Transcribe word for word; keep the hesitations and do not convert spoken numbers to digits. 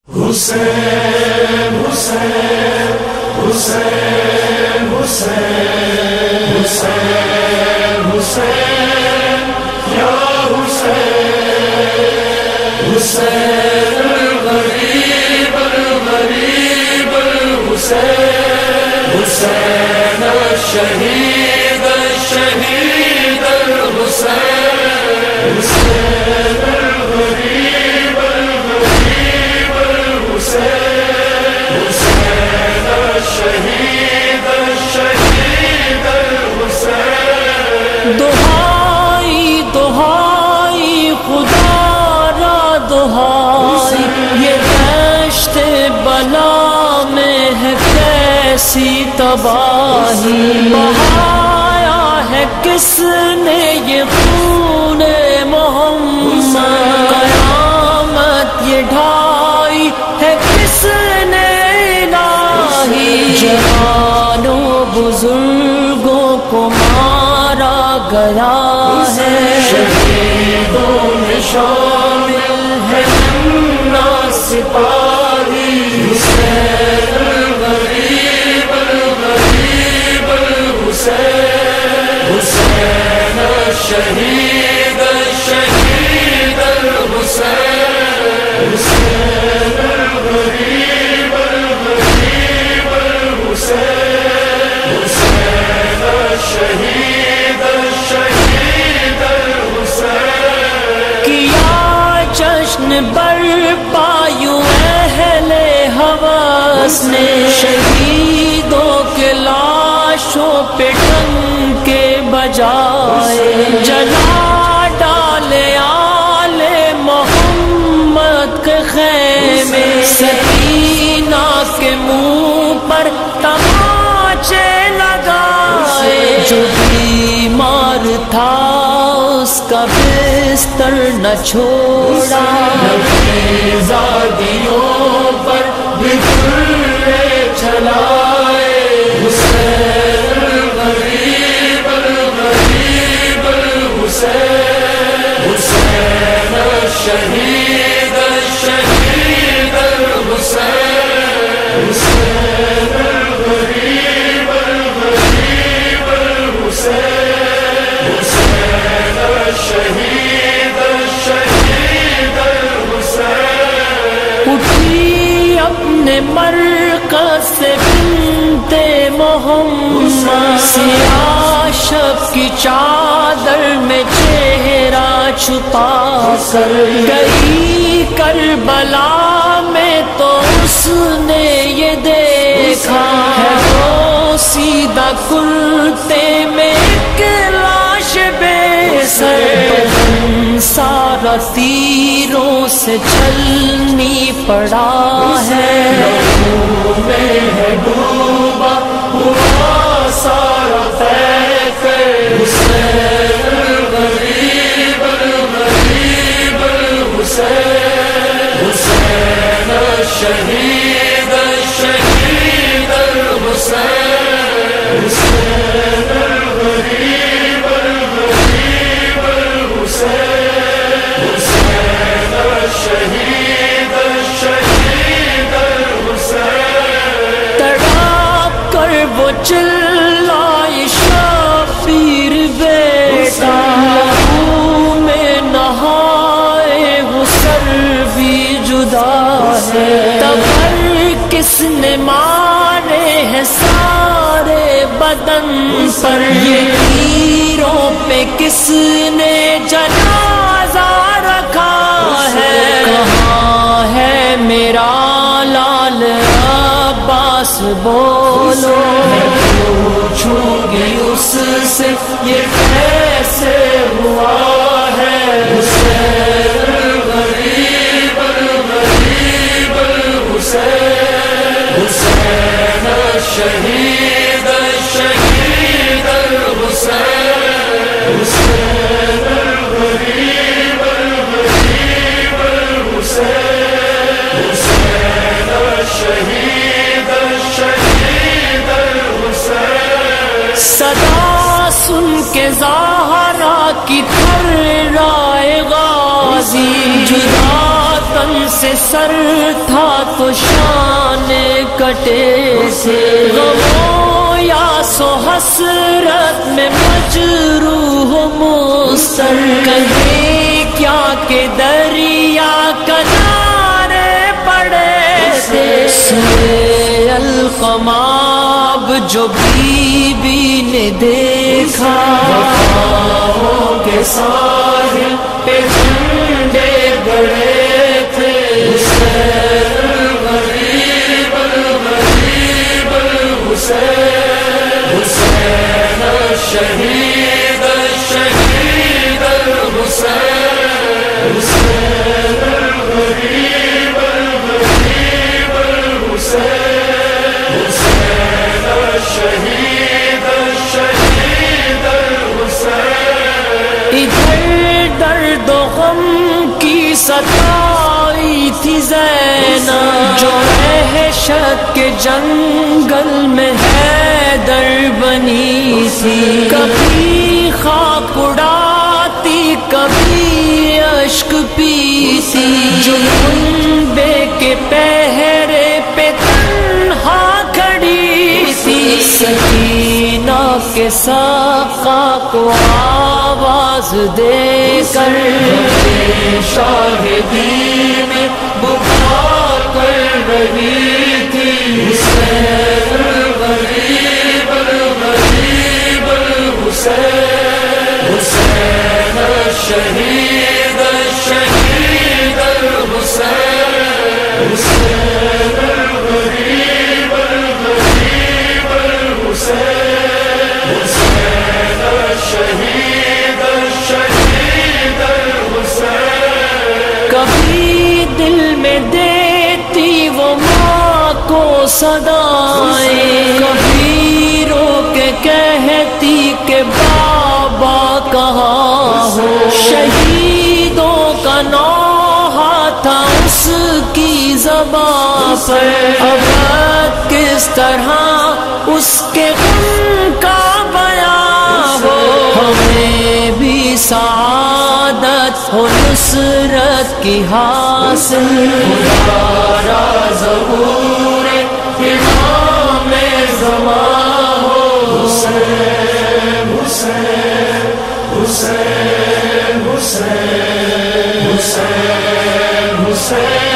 حسین حسین حسین حسین حسین حسین یا حسین حسین الغریب الغریب الحسین حسین الشہید الشہید الحسین حسین الغریب الغریب الحسین حسین الشہید الشہید الحسین دہائی دہائی خدا را دہائی یہ دشت بلا میں ہے کیسی تباہی بہایا ہے کس نے یہ خون محمد قیامت یہ ڈھائی ہے کس نے الہی جوانوں بزرگوں کو مارا گیا ہے شہیدوں میں شامل ہے ننا سپاہی حسین الغریب الغریب الحسین حسین الشہید الشہید الحسین حسین الغریب الغریب الحسین حسین الشہید الشہید الحسین کیا جشن برپا یوں اہل حواس نے شہیدوں کے لاشوں پہ ڈنکے بجائے جلا ڈالے آل محمد کے خیمے سکینہ کے منہ پر تماچے لگائے جو بیمار تھا اس کا بستر نہ چھوڑا زادیوں پر بکھرے چلائے حسین الغریب الغریب الحسین حسین الشہید الشہید الحسین حسین الغریب الغریب الحسین حسین الشہید الشہید الحسین اٹھی اپنے مرکز سے بنت محمد سیاہ شب کی چادر میں چہرہ چھپا کر گئی کربلا میں تو اس نے یہ دیکھا ہے وہ سیدھا کرتے میں ایک لاش بے سر سارا تیروں سے چھلنی پڑا ہے لہو میں ہے ڈوبا ہوا سارا طیف حسین الغریب الغریب الحسین حسین الشہید الشہید الحسین حسین الغریب الغریب الحسین حسین الشہید الشہید الحسین تڑاپ کر وہ چلائے شبیر بیٹا لہو میں نہائے وہ سر بھی جدا ہے تبر کس نے مارے ہیں سارے بدن پر یہ تیروں پہ کس نے جنازہ رکھا ہے کہاں ہے میرا لال عباس بولو پوچھوں گی اس سے یہ کیسے ہوا ہے حسین الغریب الغریب الحسین حسین الشہید الشہید الحسین حسین الغریب الغریب الحسین حسین الشہید الشہید الحسین صدا سن کے زہرا کی تھر رائے غازی جدا تن سے سر تھا تو شان کٹے سے، غموں یا سو حسرت میں مجروح مستر، کہیں کیا کہ دریا کنارے پڑے تھے، سوئے القماب جو بی بی نے دیکھا، وفاؤں کے ساحل پہ جھنڈے گڑے تھے، حسین الغریب الغریب الحسین، حسین الشہید الشہید الحسین، حسین الغریب الغریب الحسین، حسین الشہید الشہید الحسین۔ ادھر درد و غم کی ستائی تھی زینب، جو وحشت کے جنگل میں حیدر بنی تھی، کبھی خاک اڑاتی کبھی اشک پیتی، جو خنبے کے پہرے پہ تنہا کھڑی تھی، سکینہ کے ساقہ کو آواز دے کر شاہدی میں بکا کر رہی تھی، حسین الغریب الغریب الحسین، حسین الشہید الشہید الحسین، حسین الغریب الغریب الحسین، حسین الشہید الشہید الحسین۔ کبھی دل میں دیتی وہ ماں کو صدائیں، کبھی رو کے کہتی کہ بابا کہاں ہو، شہیدوں کا نوحہ تھا اس کی زبان پر، ابد کس طرح اس کے غم کا بیان ہو، ہمیں بھی سعادت ہو نصرت کی حاصل، خدا ظہور امام زمان ہو، حسین حسین حسین حسین حسین حسین